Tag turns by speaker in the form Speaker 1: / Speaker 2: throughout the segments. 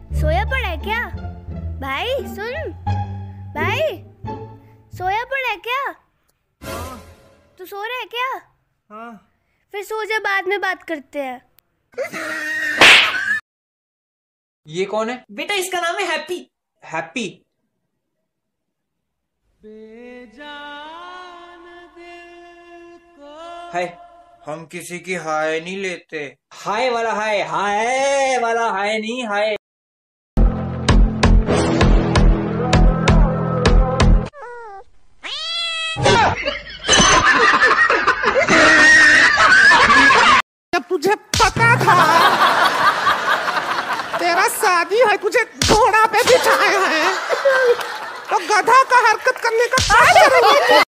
Speaker 1: सोया पड़ा है क्या? भाई सुन, भाई सोया पड़ा है क्या?
Speaker 2: हाँ।
Speaker 1: तू सो रहा है क्या?
Speaker 2: हाँ।
Speaker 1: फिर सो जा, बाद में बात करते हैं।
Speaker 2: ये कौन है?
Speaker 3: बेटा इसका नाम है हैप्पी।
Speaker 2: हैप्पी? हाय। हम किसी की हाय नहीं लेते।
Speaker 3: हाय वाला हाय, हाय वाला हाय नहीं, हाय।
Speaker 4: जब तुझे पता था तेरा शादी है, तुझे घोड़ा पे बिठाया है, तो गधा का हरकत करने का क्या जरूरत है?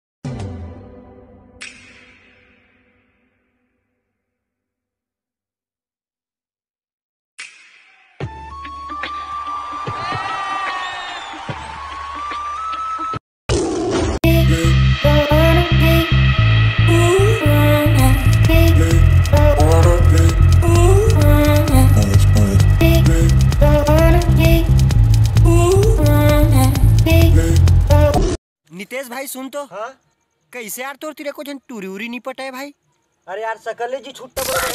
Speaker 5: नितेश भाई सुन तो।
Speaker 3: हाँ?
Speaker 5: कैसे यार तोर तेरे को जन टूरी उरी नहीं पटा है भाई?
Speaker 3: अरे यार सकले जी छुट्टा बोलो।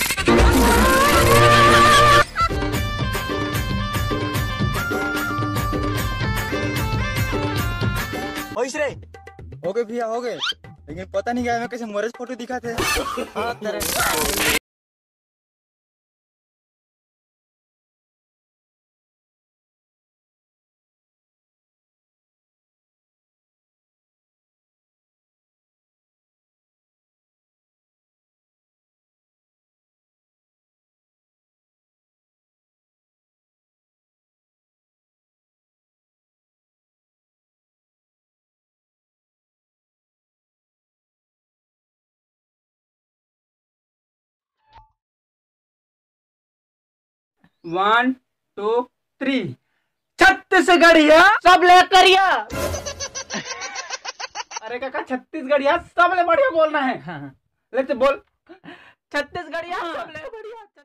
Speaker 3: रे
Speaker 2: हो गए भैया, हो गए, लेकिन पता नहीं क्या मैं कैसे मैरिज फोटो दिखाते हैं। हाँ तेरे
Speaker 6: वन टू थ्री। छत्तीसगढ़िया सब लेकर। अरे काका छत्तीसगढ़िया सब ले बढ़िया बोलना है। हाँ। लेते बोल, छत्तीसगढ़िया सब ले बढ़िया।